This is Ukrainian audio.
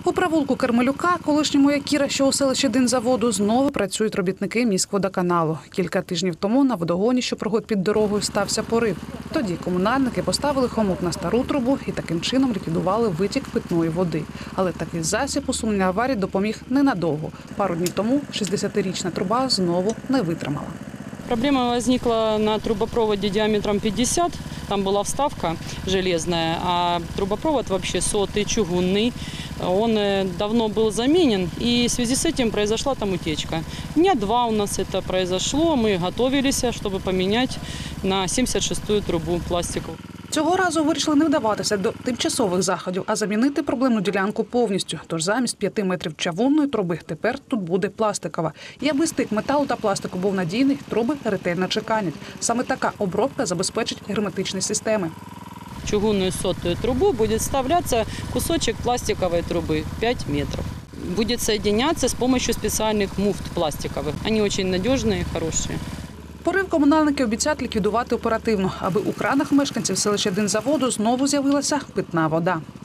У провулку Кармелюка, колишньому Якіра, що у селищі Динзаводу, знову працюють робітники міськводоканалу. Кілька тижнів тому на водогоні, що проходить під дорогою, стався порив. Тоді комунальники поставили хомут на стару трубу і таким чином ліквідували витік питної води. Але такий засіб усунення аварії допоміг ненадовго. Пару днів тому 60-річна труба знову не витримала. Проблема возникла на трубопроводе диаметром 50. Там была вставка железная, а трубопровод вообще сотый, чугунный. Он давно был заменен, и в связи с этим произошла там утечка. Дня 2 у нас это произошло. Мы готовились, чтобы поменять на 76-ю трубу пластиковую. Цього разу вирішили не вдаватися до тимчасових заходів, а замінити проблемну ділянку повністю. Тож замість 5 метрів чавунної труби тепер тут буде пластикова. І аби стик металу та пластику був надійний, труби ретельно чеканять. Саме така обробка забезпечить герметичні системи. В чугунную сотую трубу будет вставляться кусочек пластиковой трубы 5 метров. Будет соединяться с помощью специальных муфт пластиковых. Они очень надежные и хорошие. Порив комунальники обіцяють ліквідувати оперативно, аби у кранах мешканців селища Динзаводу знову з'явилася питна вода.